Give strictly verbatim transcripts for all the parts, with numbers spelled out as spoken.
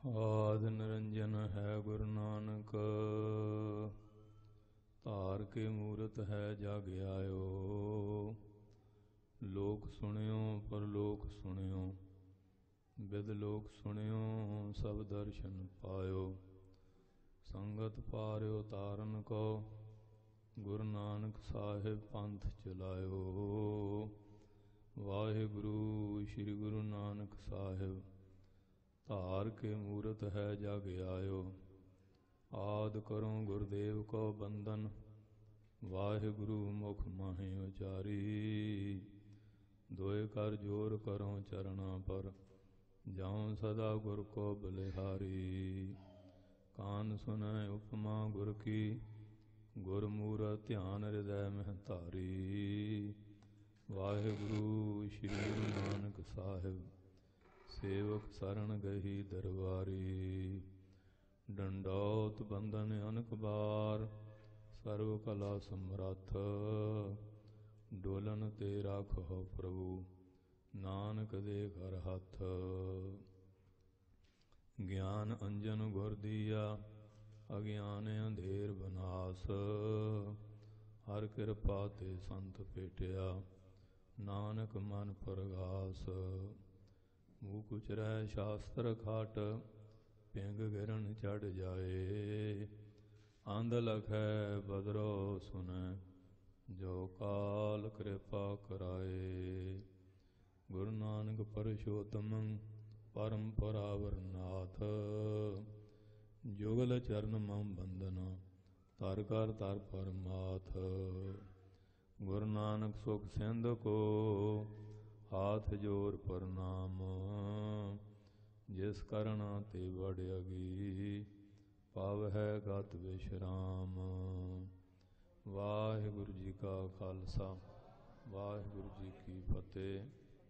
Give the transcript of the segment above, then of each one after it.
ਆਦਿ ਨਿਰੰਜਨ ਹੈ ਗੁਰੂ ਨਾਨਕ, ਧਾਰ ਕੇ ਮੂਰਤ ਹੈ ਜਗ ਆਇਓ। ਲੋਕ ਸੁਣਿਓ ਪਰ ਲੋਕ ਸੁਣਿਓ, ਬਿਦ ਲੋਕ ਸੁਣਿਓ ਸਭ ਦਰਸ਼ਨ ਪਾਇਓ। ਸੰਗਤ ਪਾਰਿਓ ਤਾਰਨ ਕੋ, ਗੁਰੂ ਨਾਨਕ ਸਾਹਿਬ ਪੰਥ ਚਲਾਇਓ। ਵਾਹਿਗੁਰੂ ਸ਼੍ਰੀ ਗੁਰੂ ਨਾਨਕ ਸਾਹਿਬ, ਧਾਰ ਕੇ ਮੂਰਤ ਹੈ ਜਗ ਆਇਓ। ਆਦ ਕਰੋ ਗੁਰਦੇਵ ਕੋ ਬੰਦਨ, ਵਾਹਿਗੁਰੂ ਮੁਖ ਮਾਹੀ ਉਚਾਰੀ। ਦੋਇ ਕਰ ਜੋਰ ਕਰੋ ਚਰਣਾ ਪਰ, ਜਾਉ ਸਦਾ ਗੁਰ ਕੋ ਬਲਿਹਾਰੀ। ਕਾਨ ਸੁਨੈ ਉਪਮਾ ਗੁਰ ਕੀ, ਗੁਰ ਮੂਰਤ ਧਿਆਨ ਹਿਰਦੈ ਮਹਿ ਧਾਰੀ। ਵਾਹਿਗੁਰੂ ਸ਼੍ਰੀ ਗੁਰੂ ਨਾਨਕ ਸਾਹਿਬ, ਸੇਵਕ ਸਰਣ ਗਹੀ ਦਰਬਾਰੀ। ਡੰਡੌਤ ਬੰਧਨ ਅਨਕ ਬਾਰ, ਸਰਵ ਕਲਾ ਸਮਰੱਥ। ਡੋਲਨ ਤੇ ਰਾਖੋ ਪ੍ਰਭੂ, ਨਾਨਕ ਦੇ ਘਰ ਹੱਥ। ਗਿਆਨ ਅੰਜਨ ਗੁਰ ਦੀਆ, ਅਗਿਆਨ ਅੰਧੇਰ ਬਨਾਸ। ਹਰ ਕਿਰਪਾ ਤੇ ਸੰਤ ਭੇਟਿਆ, ਨਾਨਕ ਮਨ ਪਰਗਾਸ। ਮੂਕ ਉਚਰੈ ਸ਼ਾਸਤਰ ਖਾਟ, ਪਿੰਗ ਗਿਰਨ ਚੜ ਜਾਏ। ਅੰਧ ਲਖੈ ਬਦਰੋ ਸੁਨੈ, ਜੋ ਕਾਲ ਕਿਰਪਾ ਕਰਾਏ। ਗੁਰੂ ਨਾਨਕ ਪਰਸ਼ੋਤਮ ਪਰਮ ਪਰਾਵਰ ਨਾਥ, ਜੁਗਲ ਚਰਨ ਮਮ ਬੰਦਨਾ, ਤਰ ਕਰ ਤਰ ਪਰਮਾਥ। ਗੁਰੂ ਨਾਨਕ ਸੁਖ ਸਿੰਧ ਕੋ, ਹਾਥ ਜੋਰ ਪ੍ਰਣਾਮ। ਜਿਸ ਕਰਣਾ ਤੇ ਵਡਿਆਗੀ, ਪਵ ਹੈ ਗਤ ਵਿਸ਼ਰਾਮ। ਵਾਹਿਗੁਰੂ ਜੀ ਕਾ ਖਾਲਸਾ, ਵਾਹਿਗੁਰੂ ਜੀ ਕੀ ਫਤਿਹ।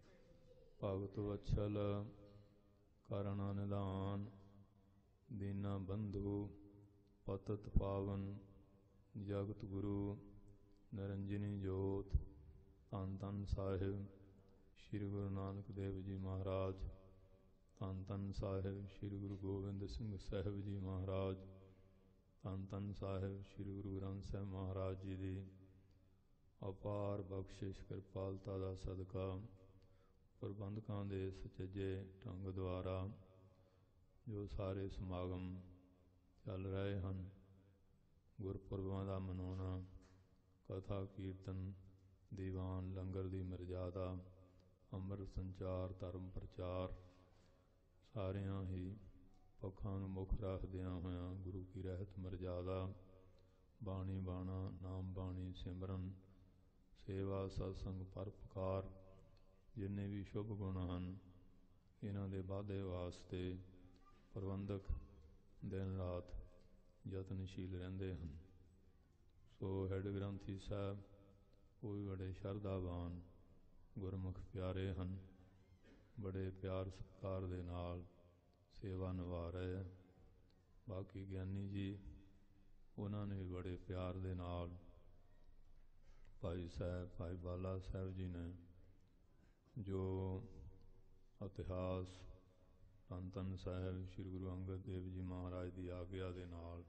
ਭਗਤ ਵਛਲ ਕਰਣਾ ਨਿਧਾਨ, ਦੀਨਾ ਬੰਧੂ ਪਤਿਤ ਪਾਵਨ। ਜਗਤ ਗੁਰੂ ਨਿਰੰਜਨੀ ਜੋਤ, ਧੰਨ ਧੰਨ ਸਾਹਿਬ ਸ਼੍ਰੀ ਗੁਰੂ ਨਾਨਕ ਦੇਵ ਜੀ ਮਹਾਰਾਜ। ਧੰਨ ਧੰਨ ਸਾਹਿਬ ਸ਼੍ਰੀ ਗੁਰੂ ਗੋਬਿੰਦ ਸਿੰਘ ਸਾਹਿਬ ਜੀ ਮਹਾਰਾਜ। ਧੰਨ ਧੰਨ ਸਾਹਿਬ ਸ਼੍ਰੀ ਗੁਰੂ ਗ੍ਰੰਥ ਸਾਹਿਬ ਮਹਾਰਾਜ ਜੀ ਦੀ ਅਪਾਰ ਬਖਸ਼ਿਸ਼ ਕਿਰਪਾਲਤਾ ਦਾ ਸਦਕਾ, ਪ੍ਰਬੰਧਕਾਂ ਦੇ ਸੁਚੱਜੇ ਢੰਗ ਦੁਆਰਾ ਜੋ ਸਾਰੇ ਸਮਾਗਮ ਚੱਲ ਰਹੇ ਹਨ, ਗੁਰਪੁਰਬਾਂ ਦਾ ਮਨਾਉਣਾ, ਕਥਾ ਕੀਰਤਨ, ਦੀਵਾਨ, ਲੰਗਰ ਦੀ ਮਰਜ਼ਾਦਾ, ਅੰਮ੍ਰਿਤ ਸੰਚਾਰ, ਧਰਮ ਪ੍ਰਚਾਰ, ਸਾਰਿਆਂ ਹੀ ਪੱਖਾਂ ਨੂੰ ਮੁੱਖ ਰੱਖਦਿਆਂ ਹੋਇਆਂ ਗੁਰੂ ਕੀ ਰਹਿਤ ਮਰਜ਼ਾਦਾ, ਬਾਣੀ ਬਾਣਾ, ਨਾਮ ਬਾਣੀ, ਸਿਮਰਨ, ਸੇਵਾ, ਸਤਸੰਗ, ਪਰਉਪਕਾਰ, ਜਿੰਨੇ ਵੀ ਸ਼ੁਭ ਗੁਣ ਹਨ, ਇਹਨਾਂ ਦੇ ਵਾਧੇ ਵਾਸਤੇ ਪ੍ਰਬੰਧਕ ਦਿਨ ਰਾਤ ਯਤਨਸ਼ੀਲ ਰਹਿੰਦੇ ਹਨ। ਸੋ ਹੈਡ ਗ੍ਰੰਥੀ ਸਾਹਿਬ ਉਹ ਵੀ ਬੜੇ ਸ਼ਰਧਾਵਾਨ ਗੁਰਮੁਖ ਪਿਆਰੇ ਹਨ, ਬੜੇ ਪਿਆਰ ਸਤਿਕਾਰ ਦੇ ਨਾਲ ਸੇਵਾ ਨਿਭਾ ਰਹੇ ਹੈ। ਬਾਕੀ ਗਿਆਨੀ ਜੀ, ਉਹਨਾਂ ਨੇ ਵੀ ਬੜੇ ਪਿਆਰ ਦੇ ਨਾਲ, ਭਾਈ ਸਾਹਿਬ, ਭਾਈ ਬਾਲਾ ਸਾਹਿਬ ਜੀ ਨੇ ਜੋ ਇਤਿਹਾਸ ਧੰਨ ਧੰਨ ਸਾਹਿਬ ਸ਼੍ਰੀ ਗੁਰੂ ਅੰਗਦ ਦੇਵ ਜੀ ਮਹਾਰਾਜ ਦੀ ਆਗਿਆ ਦੇ ਨਾਲ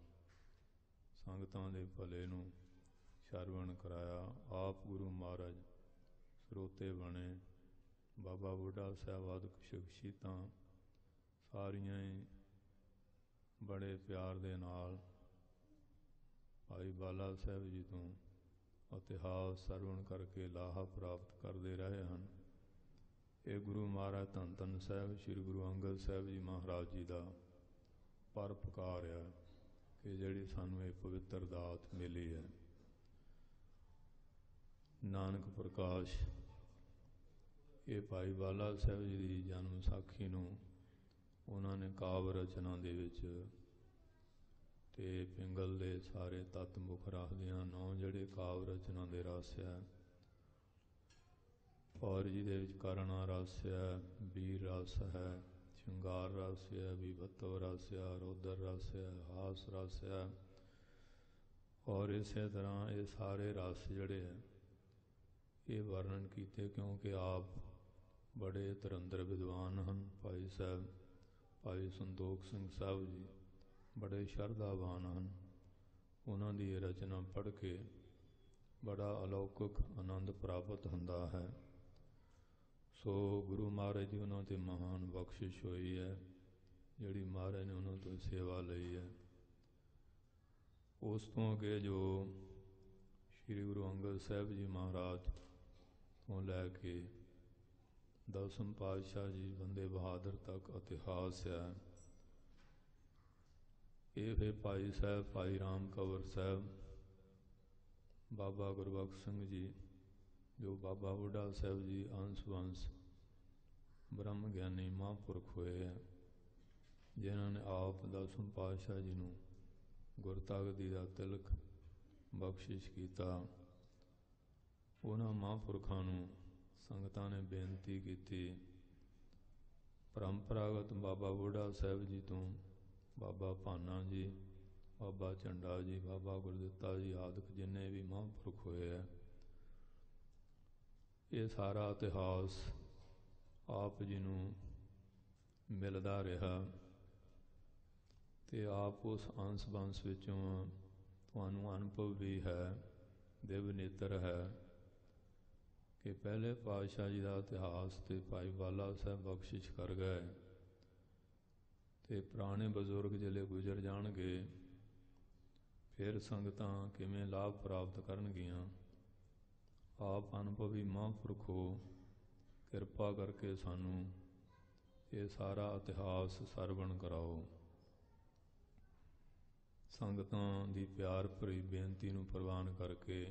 ਸੰਗਤਾਂ ਦੇ ਭਲੇ ਨੂੰ ਸ਼ਰਵਣ ਕਰਾਇਆ। ਆਪ ਗੁਰੂ ਮਹਾਰਾਜ ਸਰੋਤੇ ਬਣੇ। ਬਾਬਾ ਬੁੱਢਾ ਸਾਹਿਬ ਆਦਿਕ ਸ਼ਖਸੀਅਤਾਂ ਸਾਰੀਆਂ ਹੀ ਬੜੇ ਪਿਆਰ ਦੇ ਨਾਲ ਭਾਈ ਬਾਲਾ ਸਾਹਿਬ ਜੀ ਤੋਂ ਇਤਿਹਾਸ ਸਰਵਣ ਕਰਕੇ ਲਾਹਾ ਪ੍ਰਾਪਤ ਕਰਦੇ ਰਹੇ ਹਨ। ਇਹ ਗੁਰੂ ਮਹਾਰਾਜ ਧੰਨ ਧੰਨ ਸਾਹਿਬ ਸ਼੍ਰੀ ਗੁਰੂ ਅੰਗਦ ਸਾਹਿਬ ਜੀ ਮਹਾਰਾਜ ਜੀ ਦਾ ਪਰਉਪਕਾਰ ਹੈ ਕਿ ਜਿਹੜੀ ਸਾਨੂੰ ਇਹ ਪਵਿੱਤਰ ਦਾਤ ਮਿਲੀ ਹੈ। ਨਾਨਕ ਪ੍ਰਕਾਸ਼, ਇਹ ਭਾਈ ਬਾਲਾ ਸਾਹਿਬ ਜੀ ਦੀ ਜਨਮ ਵਿਸਾਖੀ ਨੂੰ ਉਹਨਾਂ ਨੇ ਕਾਵਿ ਰਚਨਾ ਦੇ ਵਿੱਚ ਤੇ ਪਿੰਗਲ ਦੇ ਸਾਰੇ ਤੱਤ ਮੁੱਖ ਰੱਖਦਿਆਂ ਨੌ ਜਿਹੜੇ ਕਾਵਿ ਰਚਨਾ ਦੇ ਰਸ ਹੈ, ਔਰ ਜਿਹਦੇ ਵਿੱਚ ਕਰਣਾ ਰਸ ਹੈ, ਵੀਰ ਰਸ ਹੈ, ਸ਼ਿੰਗਾਰ ਰਸ ਹੈ, ਵਿਭਤਵ ਰਸ ਹੈ, ਰੌਦਰ ਰਸ ਹੈ, ਹਾਸ ਰਸ ਹੈ, ਔਰ ਇਸੇ ਤਰ੍ਹਾਂ ਇਹ ਸਾਰੇ ਰਸ ਜਿਹੜੇ ਹੈ ਇਹ ਵਰਣਨ ਕੀਤੇ, ਕਿਉਂਕਿ ਆਪ ਬੜੇ ਧੁਰੰਦਰ ਵਿਦਵਾਨ ਹਨ ਭਾਈ ਸਾਹਿਬ, भाई संतोख सिंह साहब जी बड़े शरधावान हैं। उन्हों की रचना पढ़ के बड़ा अलौकिक आनंद प्राप्त होंदा है। सो गुरु महाराज जी उन्होंने महान बख्शिश हुई है जिहड़ी महाराज ने उन्होंने तो सेवा लई है। उस तो अगे जो श्री गुरु अंगद साहब जी महाराज तो लैके दसम पातशाह जी बंदे बहादुर तक इतिहास है। ये फिर भाई साहब भाई राम कंवर साहब, बाबा गुरबख्श सिंह जी जो बाबा बुढ़ा साहब जी अंश वंश ब्रह्म ज्ञानी महापुरख हुए हैं, जिन्होंने आप दसम पातशाह जी को गुरतागदी का तिलक बख्शिश किया। उन्होंने महापुरखों संगतां ने बेनती की, परंपरागत बाबा बुढ़ा साहब जी तो बाबा भाना जी, बाबा झंडा जी, बाबा गुरदित्ता जी आदि जिन्ने भी महापुरख हुए है, ये सारा इतिहास आप जी नूं मिलता रहा। तो आप उस अंश बंश विचों तुहानूं अनुभव भी है, दिव नेत्र है कि पहले पातशाह जी का इतिहास तो भाई बाला साहब बख्शिश कर गए। तो पुराने बजुर्ग जिले गुजर जाणगे फिर संगतां किवें लाभ प्राप्त करनगियां। आप अनुभवी महापुरखो किरपा करके सानू ये सारा इतिहास सरवण कराओ। संगतां दी प्यार भरी बेनती नूं प्रवान करके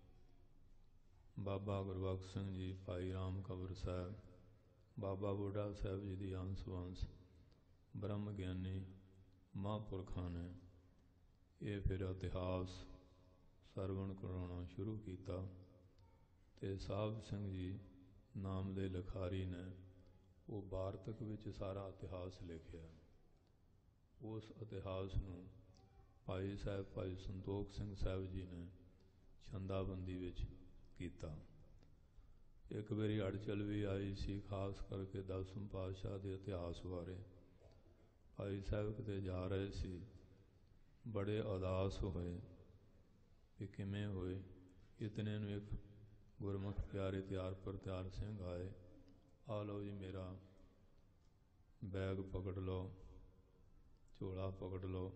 बाबा गुरबख्श सिंह जी, भाई राम कंवर साहब, बाबा बुढ़ा साहब जी की अंश वंश ब्रह्म ज्ञानी महापुरखों ने ये फिर इतिहास सरवण कराना शुरू किया। तो साहब सिंह जी नाम के लिखारी ने वो वार्तक विच सारा इतिहास लिखिया। उस इतिहास नूं भाई साहब भाई संतोख सिंह साहब जी ने छंदाबंदी विच कीता। एक बारी अड़चल भी आई सी, खास करके दसम पातशाह के इतिहास बारे। भाई साहब किते जा रहे सी, बड़े उदास होए कि किमें होए। इतने नूं एक गुरमुख प्यारे त्यार पर त्यार सिंह आए, आ लो जी मेरा बैग पकड़ लो, झोला पकड़ लो।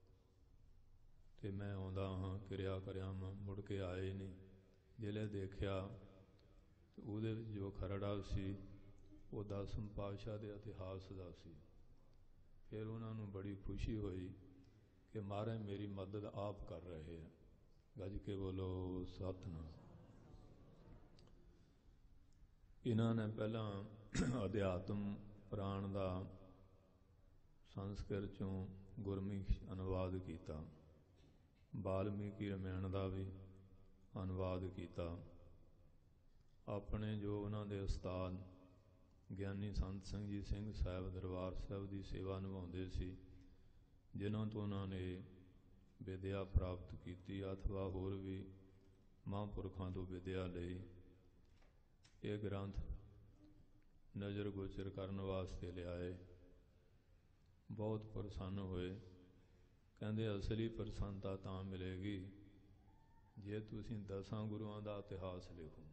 तो मैं आउंदा हाँ, किरिया करिया मैं, मुड़ के आए ही नहीं। जिले देखिया तो उहदे विच जो खरड़ा सी वो दसम पातशाह के इतिहास का सी। फिर उन्होंने बड़ी खुशी हुई कि महाराज मेरी मदद आप कर रहे हैं। गज के बोलो सतनाम। इन्होंने पहला अध्यात्म पुराण का संस्कृत चों गुरमुखी अनुवाद किया, वाल्मीकि रामायण का भी अनुवाद किया। अपने जो उन्होंने उस्ताद ज्ञानी संत सिंह जी सिंह साहब दरबार साहब की सेवा निभाते सी, जिन्हों तो उन्होंने विद्या प्राप्त की अथवा होर भी महापुरखों तो विद्या लई, ये ग्रंथ नज़र गोचर करने वास्ते लियाए। बहुत प्रसन्न हुए, कहते असली प्रसन्नता तां मिलेगी जे तुसीं दसां गुरुआं दा इतिहास लिखो।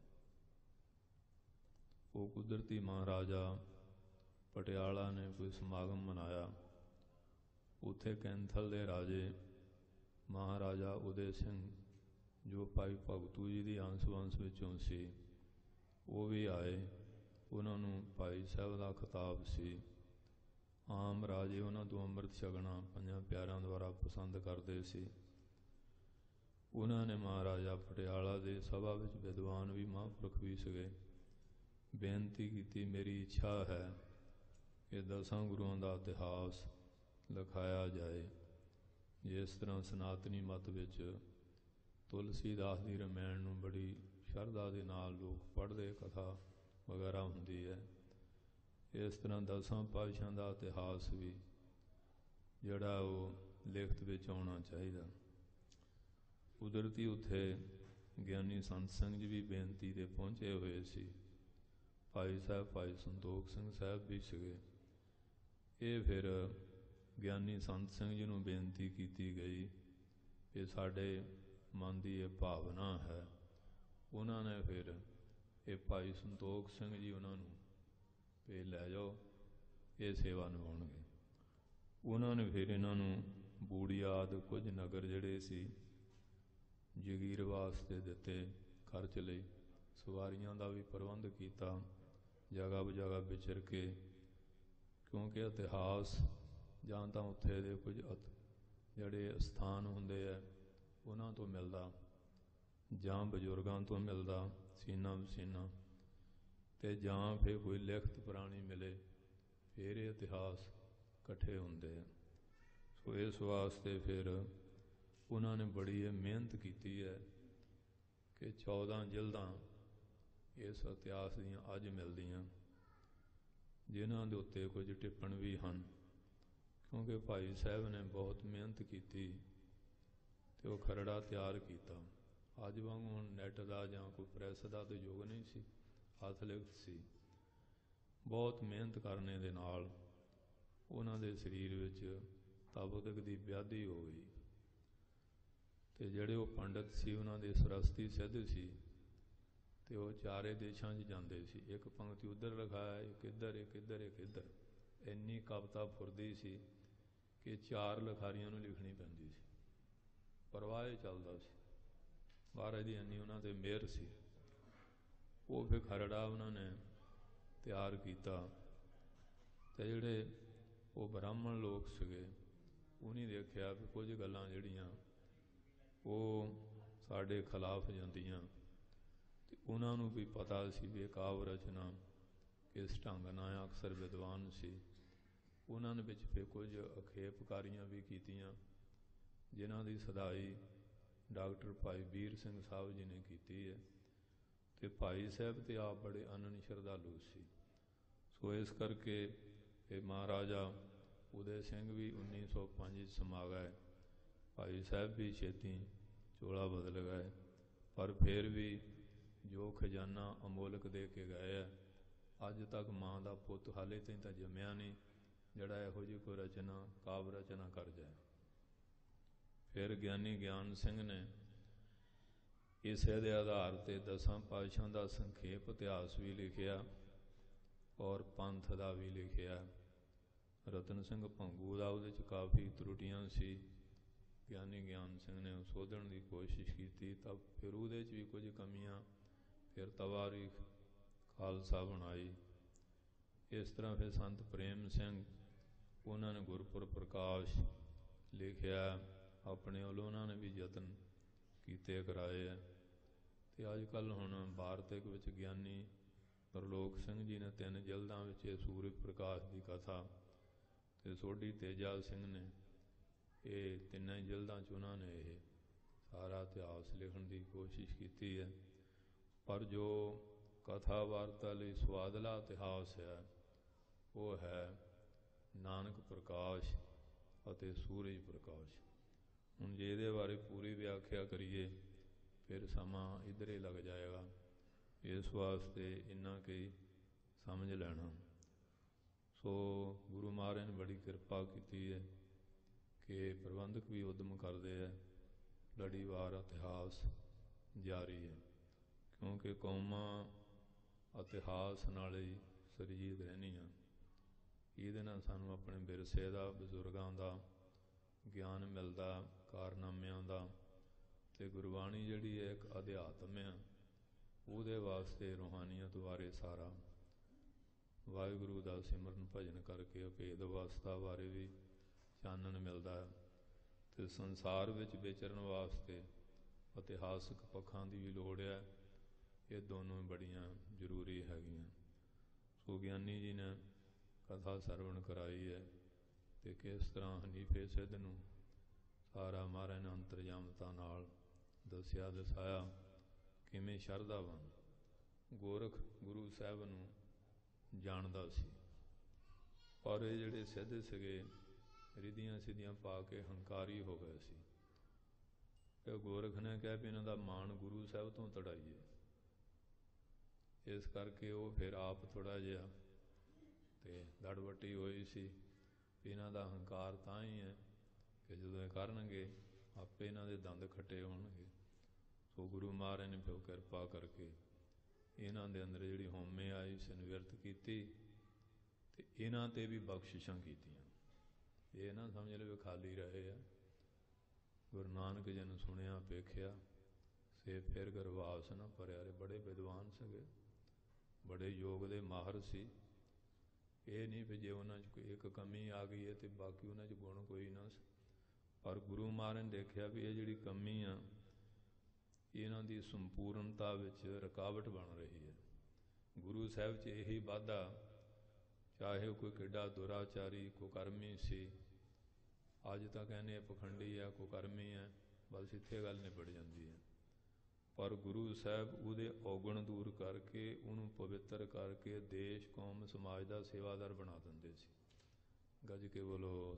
वो कुदरती महाराजा पटियाला ने कोई समागम मनाया। उत्थे कैंथल दे राजे महाराजा उदय सिंह जो भाई भगतू जी की अंश वंश विचों सी, वो भी आए। उन्होंने भाई साहब का खिताब सी। आम राजे उन्होंने तो अमृत छकना पंजां प्यारों द्वारा पसंद करते सी। उन्होंने महाराजा पटियाला के सभा विच विद्वान भी महापुरख भी सके, बेनती की, मेरी इच्छा है कि दसां गुरुओं का इतिहास लिखाया जाए। जिस तरह सनातनी मत विच तुलसीदास की रामायण नूं बड़ी शरधा के नाल लोग पढ़ते, कथा वगैरह होंदी है, इस तरह दसां पातशाहां का इतिहास भी जिहड़ा वो लिखत विच आउणा चाहिए। कुदरती उत्थे ज्ञानी संत सिंह जी भी बेनती ते पहुँचे हुए सी। भाई साहब भाई संतोख सिंह साहब भी सके। ਇਹ ਫਿਰ ਗਿਆਨੀ ਸੰਤ ਸਿੰਘ ਜੀ ਨੂੰ ਬੇਨਤੀ ਕੀਤੀ ਗਈ ਕਿ ਸਾਡੇ ਮਨ ਦੀ ਇਹ ਭਾਵਨਾ ਹੈ। ਉਹਨਾਂ ਨੇ ਫਿਰ ਇਹ ਭਾਈ ਸੰਤੋਖ ਸਿੰਘ ਜੀ ਉਹਨਾਂ ਨੂੰ ਵੀ ਲੈ ਜਾਓ, ਇਹ ਸੇਵਾ ਨਿਭਾਉਣਗੇ। ਉਹਨਾਂ ਨੇ ਫਿਰ ਇਹਨਾਂ ਨੂੰ ਬੂੜੀ ਆਦਿ ਕੁਝ ਨਗਰ ਜਿਹੜੇ ਸੀ ਜਗੀਰ ਵਾਸਤੇ ਦਿੱਤੇ ਖਰਚ ਲਈ। ਸਵਾਰੀਆਂ ਦਾ ਵੀ ਪ੍ਰਬੰਧ ਕੀਤਾ ਜਗ੍ਹਾ ਜਗ੍ਹਾ ਵਿਚਰ ਕੇ, ਕਿਉਂਕਿ ਇਤਿਹਾਸ ਜਾਂ ਤਾਂ ਉੱਥੇ ਦੇ ਕੁਝ ਜਿਹੜੇ ਸਥਾਨ ਹੁੰਦੇ ਹੈ ਉਹਨਾਂ ਤੋਂ ਮਿਲਦਾ, ਜਾਂ ਬਜ਼ੁਰਗਾਂ ਤੋਂ ਮਿਲਦਾ ਸੀਨਾ ਵਸੀਨਾ, ਅਤੇ ਜਾਂ ਫਿਰ ਕੋਈ ਲਿਖਤ ਪੁਰਾਣੀ ਮਿਲੇ, ਫਿਰ ਇਹ ਇਤਿਹਾਸ ਇਕੱਠੇ ਹੁੰਦੇ ਆ। ਸੋ ਇਸ ਵਾਸਤੇ ਫਿਰ ਉਹਨਾਂ ਨੇ ਬੜੀ ਇਹ ਮਿਹਨਤ ਕੀਤੀ ਹੈ ਕਿ ਚੌਦਾਂ ਜਿਲਦਾਂ ਇਸ ਇਤਿਹਾਸ ਦੀਆਂ ਅੱਜ ਮਿਲਦੀਆਂ, ਜਿਨ੍ਹਾਂ ਦੇ ਉੱਤੇ ਕੁਝ ਟਿੱਪਣ ਵੀ ਹਨ, ਕਿਉਂਕਿ ਭਾਈ ਸਾਹਿਬ ਨੇ ਬਹੁਤ ਮਿਹਨਤ ਕੀਤੀ ਅਤੇ ਉਹ ਖਰੜਾ ਤਿਆਰ ਕੀਤਾ। ਅੱਜ ਵਾਂਗੂ ਹੁਣ ਨੈੱਟ ਦਾ ਜਾਂ ਕੋਈ ਪ੍ਰੈਸ ਦਾ ਤਾਂ ਯੁੱਗ ਨਹੀਂ ਸੀ, ਹੱਥ ਲਿਖਤ ਸੀ। ਬਹੁਤ ਮਿਹਨਤ ਕਰਨੇ ਦੇ ਨਾਲ ਉਹਨਾਂ ਦੇ ਸਰੀਰ ਵਿੱਚ ਤਪਦਕ ਦੀ ਵਿਆਧੀ ਹੋ ਗਈ, ਅਤੇ ਜਿਹੜੇ ਉਹ ਪੰਡਤ ਸੀ ਉਹਨਾਂ ਦੇ ਸਰਸਤੀ ਸਿੱਧ ਸੀ, ਅਤੇ ਉਹ ਚਾਰੇ ਦੇਸ਼ਾਂ 'ਚ ਜਾਂਦੇ ਸੀ। ਇੱਕ ਪੰਕਤੀ ਉੱਧਰ ਲਿਖਾਇਆ, ਇੱਕ ਇੱਧਰ, ਇੱਕ ਇੱਧਰ, ਇੱਕ ਇੱਧਰ। ਇੰਨੀ ਕਵਿਤਾ ਫੁਰਦੀ ਸੀ ਕਿ ਚਾਰ ਲਿਖਾਰੀਆਂ ਨੂੰ ਲਿਖਣੀ ਪੈਂਦੀ ਸੀ, ਪਰਵਾਹ ਚੱਲਦਾ ਸੀ। ਮਹਾਰਾਜ ਦੀ ਇੰਨੀ ਉਹਨਾਂ 'ਤੇ ਮਿਹਰ ਸੀ। ਉਹ ਫਿਰ ਖਰੜਾ ਉਹਨਾਂ ਨੇ ਤਿਆਰ ਕੀਤਾ, ਅਤੇ ਜਿਹੜੇ ਉਹ ਬ੍ਰਾਹਮਣ ਲੋਕ ਸੀਗੇ ਉਹਨੇ ਦੇਖਿਆ ਵੀ ਕੁਝ ਗੱਲਾਂ ਜਿਹੜੀਆਂ ਉਹ ਸਾਡੇ ਖਿਲਾਫ ਜਾਂਦੀਆਂ, ਅਤੇ ਉਹਨਾਂ ਨੂੰ ਵੀ ਪਤਾ ਸੀ ਵੀ ਇਹ ਕਾਵਿ ਰਚਨਾ ਕਿਸ ਢੰਗ ਨਾਲ ਅਕਸਰ ਵਿਦਵਾਨ ਸੀ। ਉਹਨਾਂ ਨੇ ਵਿੱਚ ਫਿਰ ਕੁਝ ਅਖੇਪਕਾਰੀਆਂ ਵੀ ਕੀਤੀਆਂ, ਜਿਨ੍ਹਾਂ ਦੀ ਸਦਾਈ ਡਾਕਟਰ ਭਾਈ ਵੀਰ ਸਿੰਘ ਸਾਹਿਬ ਜੀ ਨੇ ਕੀਤੀ ਹੈ, ਅਤੇ ਭਾਈ ਸਾਹਿਬ ਤੇ ਆਪ ਬੜੇ ਅਨੰਨ ਸ਼ਰਧਾਲੂ ਸੀ। ਸੋ ਇਸ ਕਰਕੇ ਇਹ ਮਹਾਰਾਜਾ ਉਦੈ ਸਿੰਘ ਵੀ ਉੱਨੀ ਸੌ ਪੰਜ 'ਚ ਸਮਾ ਗਏ। ਭਾਈ ਸਾਹਿਬ ਵੀ ਛੇਤੀ ਚੋਲਾ ਬਦਲ ਗਏ, ਪਰ ਫਿਰ ਵੀ ਜੋ ਖਜ਼ਾਨਾ ਅਮੋਲਕ ਦੇ ਕੇ ਗਏ ਹੈ, ਅੱਜ ਤੱਕ ਮਾਂ ਦਾ ਪੁੱਤ ਹਾਲੇ ਤਾਈਂ ਤਾਂ ਜੰਮਿਆ ਨਹੀਂ ਜਿਹੜਾ ਇਹੋ ਜਿਹੀ ਕੋਈ ਰਚਨਾ ਕਾਵਿ ਰਚਨਾ ਕਰ ਜਾਏ। ਫਿਰ ਗਿਆਨੀ ਗਿਆਨ ਸਿੰਘ ਨੇ ਇਸੇ ਦੇ ਆਧਾਰ 'ਤੇ ਦਸਾਂ ਪਾਤਸ਼ਾਹਾਂ ਦਾ ਸੰਖੇਪ ਇਤਿਹਾਸ ਵੀ ਲਿਖਿਆ ਔਰ ਪੰਥ ਦਾ ਵੀ ਲਿਖਿਆ। ਰਤਨ ਸਿੰਘ ਭੰਗੂ ਦਾ ਉਹਦੇ 'ਚ ਕਾਫੀ ਤਰੁੱਟੀਆਂ ਸੀ, ਗਿਆਨੀ ਗਿਆਨ ਸਿੰਘ ਨੇ ਸੋਧਣ ਦੀ ਕੋਸ਼ਿਸ਼ ਕੀਤੀ, ਤਾਂ ਫਿਰ ਉਹਦੇ 'ਚ ਵੀ ਕੁਝ ਕਮੀਆਂ, ਫਿਰ ਤਵਾਰੀਖ ਖਾਲਸਾ ਬਣਾਈ। ਇਸ ਤਰ੍ਹਾਂ ਫਿਰ ਸੰਤ ਪ੍ਰੇਮ ਸਿੰਘ ਉਹਨਾਂ ਨੇ ਗੁਰਪੁਰਬ ਪ੍ਰਕਾਸ਼ ਲਿਖਿਆ, ਆਪਣੇ ਵੱਲੋਂ ਉਹਨਾਂ ਨੇ ਵੀ ਯਤਨ ਕੀਤੇ ਕਰਾਏ ਹੈ। ਅਤੇ ਅੱਜ ਕੱਲ੍ਹ ਹੁਣ ਵਾਰਤਕ ਵਿੱਚ ਗਿਆਨੀ ਪ੍ਰਲੋਕ ਸਿੰਘ ਜੀ ਨੇ ਤਿੰਨ ਜਿਲਦਾਂ ਵਿੱਚ ਇਹ ਸੂਰਜ ਪ੍ਰਕਾਸ਼ ਦੀ ਕਥਾ, ਅਤੇ ਸੋਢੀ ਤੇਜਾ ਸਿੰਘ ਨੇ ਇਹ ਤਿੰਨਾਂ ਜਿਲਦਾਂ 'ਚ ਉਹਨਾਂ ਨੇ ਇਹ ਸਾਰਾ ਇਤਿਹਾਸ ਲਿਖਣ ਦੀ ਕੋਸ਼ਿਸ਼ ਕੀਤੀ ਹੈ। ਪਰ ਜੋ ਕਥਾ ਵਾਰਤਾ ਲਈ ਸੁਆਦਲਾ ਇਤਿਹਾਸ ਹੈ ਉਹ ਹੈ ਨਾਨਕ ਪ੍ਰਕਾਸ਼ ਅਤੇ ਸੂਰਜ ਪ੍ਰਕਾਸ਼। ਹੁਣ ਜੇ ਇਹਦੇ ਬਾਰੇ ਪੂਰੀ ਵਿਆਖਿਆ ਕਰੀਏ ਫਿਰ ਸਮਾਂ ਇੱਧਰ ਹੀ ਲੱਗ ਜਾਏਗਾ, ਇਸ ਵਾਸਤੇ ਇੰਨਾ ਕਿ ਸਮਝ ਲੈਣਾ। ਸੋ ਗੁਰੂ ਮਹਾਰਾਜ ਨੇ ਬੜੀ ਕਿਰਪਾ ਕੀਤੀ ਹੈ ਕਿ ਪ੍ਰਬੰਧਕ ਵੀ ਉਦਮ ਕਰਦੇ ਹੈ, ਲੜੀਵਾਰ ਇਤਿਹਾਸ ਜਾਰੀ ਹੈ, ਕਿਉਂਕਿ ਕੌਮਾਂ ਇਤਿਹਾਸ ਨਾਲ ਹੀ ਸਰਜੀਤ ਰਹਿੰਦੀਆਂ। ਇਹਦੇ ਨਾਲ ਸਾਨੂੰ ਆਪਣੇ ਵਿਰਸੇ ਦਾ, ਬਜ਼ੁਰਗਾਂ ਦਾ ਗਿਆਨ ਮਿਲਦਾ, ਕਾਰਨਾਮਿਆਂ ਦਾ, ਅਤੇ ਗੁਰਬਾਣੀ ਜਿਹੜੀ ਹੈ ਇੱਕ ਅਧਿਆਤਮ ਆ, ਉਹਦੇ ਵਾਸਤੇ ਰੂਹਾਨੀਅਤ ਬਾਰੇ ਸਾਰਾ ਵਾਹਿਗੁਰੂ ਦਾ ਸਿਮਰਨ ਭਜਨ ਕਰਕੇ ਅਭੇਦ ਅਵਸਥਾ ਬਾਰੇ ਵੀ ਚਾਨਣ ਮਿਲਦਾ, ਅਤੇ ਸੰਸਾਰ ਵਿੱਚ ਵਿਚਰਨ ਵਾਸਤੇ ਇਤਿਹਾਸਕ ਪੱਖਾਂ ਦੀ ਵੀ ਲੋੜ ਹੈ। ਇਹ ਦੋਨੋਂ ਬੜੀਆਂ ਜ਼ਰੂਰੀ ਹੈਗੀਆਂ। ਸੋ ਗਿਆਨੀ ਜੀ ਨੇ ਕਥਾ ਸਰਵਣ ਕਰਾਈ ਹੈ, ਅਤੇ ਕਿਸ ਤਰ੍ਹਾਂ ਹਨੀਫੇ ਸਿੱਧ ਨੂੰ ਸਾਰਾ ਮਹਾਰਾਜ ਨੇ ਅੰਤਰਜਾਮਤਾ ਨਾਲ ਦੱਸਿਆ ਦਸਾਇਆ, ਕਿਵੇਂ ਸ਼ਰਧਾਵਾਨ ਗੋਰਖ ਗੁਰੂ ਸਾਹਿਬ ਨੂੰ ਜਾਣਦਾ ਸੀ, ਪਰ ਇਹ ਜਿਹੜੇ ਸਿੱਧ ਸੀਗੇ ਰਿੱਧੀਆਂ ਸਿੱਧੀਆਂ ਪਾ ਕੇ ਹੰਕਾਰੀ ਹੋ ਗਏ ਸੀ। ਕਿ ਗੋਰਖ ਨੇ ਕਿਹਾ ਵੀ ਇਹਨਾਂ ਦਾ ਮਾਣ ਗੁਰੂ ਸਾਹਿਬ ਤੋਂ ਤੜਾਈਏ, ਇਸ ਕਰਕੇ ਉਹ ਫਿਰ ਆਪ ਥੋੜ੍ਹਾ ਜਿਹਾ ਅਤੇ ਦੜਵੱਟੀ ਹੋਈ ਸੀ, ਇਹਨਾਂ ਦਾ ਹੰਕਾਰ ਤਾਂ ਹੀ ਹੈ ਕਿ ਜਦੋਂ ਇਹ ਕਰਨਗੇ ਆਪੇ ਇਹਨਾਂ ਦੇ ਦੰਦ ਖੱਟੇ ਹੋਣਗੇ। ਸੋ ਗੁਰੂ ਮਹਾਰਾਜ ਨੇ ਫਿਰ ਕਿਰਪਾ ਕਰਕੇ ਇਹਨਾਂ ਦੇ ਅੰਦਰ ਜਿਹੜੀ ਹਉਮੈ ਆਈ ਸੀ ਨਿਵਰਤ ਕੀਤੀ ਅਤੇ ਇਹਨਾਂ 'ਤੇ ਵੀ ਬਖਸ਼ਿਸ਼ਾਂ ਕੀਤੀਆਂ। ਇਹ ਨਾ ਸਮਝ ਲਓ ਖਾਲੀ ਰਹੇ ਆ। ਗੁਰੂ ਨਾਨਕ ਜੀ ਨੂੰ ਸੁਣਿਆ ਵੇਖਿਆ ਸੇ ਫਿਰ ਗਰਵਾਸ ਨਾ ਭਰਿਆ। ਬੜੇ ਵਿਦਵਾਨ ਸੀਗੇ, ਬੜੇ ਯੋਗ ਦੇ ਮਾਹਰ ਸੀ। ਇਹ ਨਹੀਂ ਵੀ ਜੇ ਉਹਨਾਂ 'ਚ ਕੋਈ ਇੱਕ ਕਮੀ ਆ ਗਈ ਹੈ ਅਤੇ ਬਾਕੀ ਉਹਨਾਂ 'ਚ ਗੁਣ ਕੋਈ ਨਾ। ਪਰ ਗੁਰੂ ਮਹਾਰਾਜ ਨੇ ਦੇਖਿਆ ਵੀ ਇਹ ਜਿਹੜੀ ਕਮੀ ਆ ਇਹਨਾਂ ਦੀ ਸੰਪੂਰਨਤਾ ਵਿੱਚ ਰੁਕਾਵਟ ਬਣ ਰਹੀ ਹੈ। ਗੁਰੂ ਸਾਹਿਬ 'ਚ ਇਹੀ ਵਾਧਾ, ਚਾਹੇ ਉਹ ਕੋਈ ਕਿੱਡਾ ਦੁਰਾਚਾਰੀ ਕੁਕਰਮੀ ਸੀ, ਅੱਜ ਤਾਂ ਕਹਿੰਦੇ ਪਖੰਡੀ ਆ, ਕੁਕਰਮੀ ਹੈ, ਬਸ ਇੱਥੇ ਗੱਲ ਨਿਬੜ ਜਾਂਦੀ ਹੈ। ਪਰ ਗੁਰੂ ਸਾਹਿਬ ਉਹਦੇ ਔਗਣ ਦੂਰ ਕਰਕੇ ਉਹਨੂੰ ਪਵਿੱਤਰ ਕਰਕੇ ਦੇਸ਼ ਕੌਮ ਸਮਾਜ ਦਾ ਸੇਵਾਦਾਰ ਬਣਾ ਦਿੰਦੇ ਸੀ। ਗੱਜ ਕੇ ਬੋਲੋ।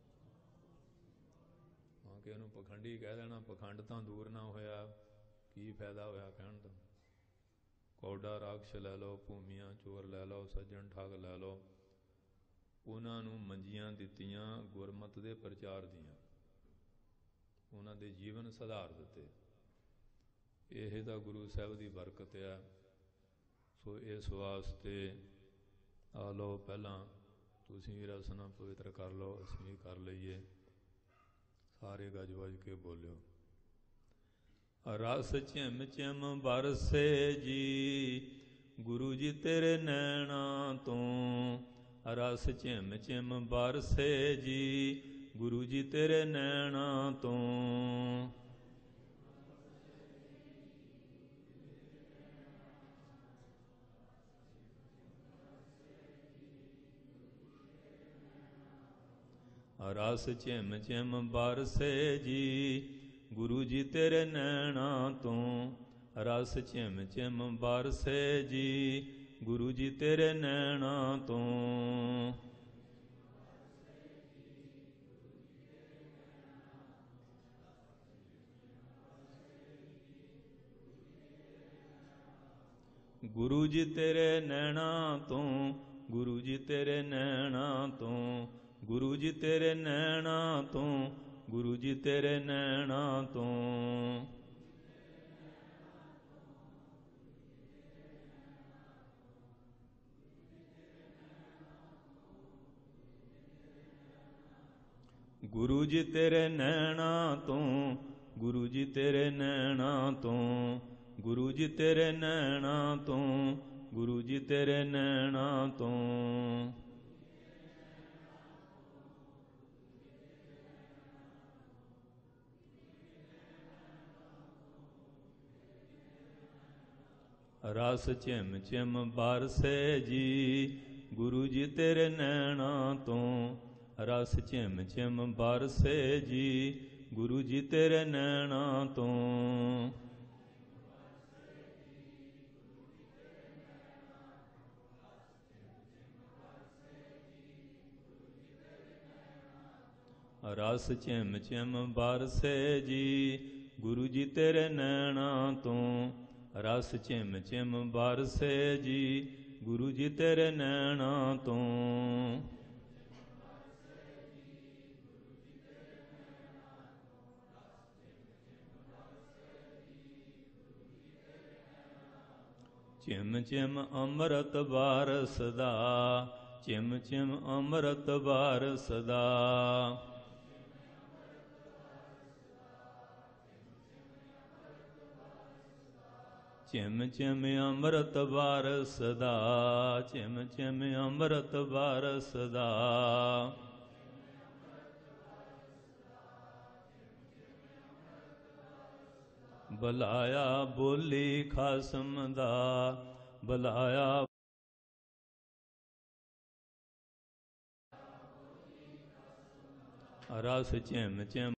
ਹਾਂ ਕਿ ਉਹਨੂੰ ਪਖੰਡੀ ਕਹਿ ਦੇਣਾ, ਪਖੰਡ ਤਾਂ ਦੂਰ ਨਾ ਹੋਇਆ, ਕੀ ਫਾਇਦਾ ਹੋਇਆ ਕਹਿਣ ਦਾ। ਕੌਡਾ ਰਾਖਸ਼ ਲੈ ਲਓ, ਭੂਮੀਆਂ ਚੋਰ ਲੈ ਲਓ, ਸੱਜਣ ਠੱਗ ਲੈ ਲਓ, ਉਹਨਾਂ ਨੂੰ ਮੰਜੀਆਂ ਦਿੱਤੀਆਂ ਗੁਰਮਤਿ ਦੇ ਪ੍ਰਚਾਰ ਦੀਆਂ, ਉਹਨਾਂ ਦੇ ਜੀਵਨ ਸੁਧਾਰ ਦਿੱਤੇ। ਇਹ ਤਾਂ ਗੁਰੂ ਸਾਹਿਬ ਦੀ ਬਰਕਤ ਆ। ਸੋ ਇਸ ਵਾਸਤੇ ਆ ਲਓ, ਪਹਿਲਾਂ ਤੁਸੀਂ ਵੀ ਰਸਨਾ ਪਵਿੱਤਰ ਕਰ ਲਓ, ਅਸੀਂ ਵੀ ਕਰ ਲਈਏ। ਸਾਰੇ ਗੱਜ ਵੱਜ ਕੇ ਬੋਲਿਓ। ਰਸ ਝਿਮ ਝਿਮ ਬਰਸੇ ਜੀ ਗੁਰੂ ਜੀ ਤੇਰੇ ਨੈਣਾ ਤੋਂ। ਰਸ ਝਿਮ ਝਿਮ ਬਰਸੇ ਜੀ ਗੁਰੂ ਜੀ ਤੇਰੇ ਨੈਣਾ ਤੋਂ। ਰਸ ਝਿਮ ਝਿਮ ਬਰਸੇ ਜੀ ਗੁਰੂ ਜੀ ਤੇਰੇ ਨੈਣਾ ਤੋਂ। ਰਸ ਝਿਮ ਝਿਮ ਬਰਸੇ ਜੀ ਗੁਰੂ ਜੀ ਤੇਰੇ ਨੈਣਾ ਤੋਂ। ਗੁਰੂ ਜੀ ਤੇਰੇ ਨੈਣਾ ਤੋਂ, ਗੁਰੂ ਜੀ ਤੇਰੇ ਨੈਣਾ ਤੋਂ, ਗੁਰੂ ਜੀ ਤੇਰੇ ਨੈਣਾ ਤੋਂ, ਗੁਰੂ ਜੀ ਤੇਰੇ ਨੈਣਾ ਤੋਂ। ਗੁਰੂ ਜੀ ਤੇਰੇ ਨੈਣਾ ਤੋਂ, ਗੁਰੂ ਜੀ ਤੇਰੇ ਨੈਣਾ ਤੋਂ, ਗੁਰੂ ਜੀ ਤੇਰੇ ਨੈਣਾ ਤੋਂ, ਗੁਰੂ ਜੀ ਤੇਰੇ ਨੈਣਾ ਤੋਂ। ਰਸ ਝਿਮ ਝਿਮ ਬਰਸੇ ਜੀ ਗੁਰੂ ਜੀ ਤੇਰੇ ਨੈਣਾ ਤੋਂ। ਰਸ ਝਿਮ ਝਿਮ ਬਰਸੇ ਜੀ ਗੁਰੂ ਜੀ ਤੇਰੇ ਨੈਣਾ ਤੋਂ। ਰਸ ਝਿਮ ਝਿਮ ਬਰਸੇ ਜੀ ਗੁਰੂ ਜੀ ਤੇਰੇ ਨੈਣਾ ਤੋਂ। ਰਸ ਝਿਮ ਝਿਮ ਬਰਸੇ ਜੀ ਗੁਰੂ ਜੀ ਤੇਰੇ ਨੈਣਾ ਤੋਂ। ਝਿਮ ਝਿਮ ਅੰਮ੍ਰਿਤ ਬਰਸਦਾ, ਝਿਮ ਝਿਮ ਅੰਮ੍ਰਿਤ ਬਰਸਦਾ। ਝਿਮ ਝਿਮ ਅੰਮ੍ਰਿਤ ਬਰਸਦਾ, ਝਿਮ ਝਿਮ ਅੰਮ੍ਰਿਤ ਬਰਸਦਾ। ਬੁਲਾਇਆ ਬੋਲੀ ਖਸਮ ਦਾ, ਬੁਲਾਇਆ ਰਸ ਝਿਮ ਝਿਮ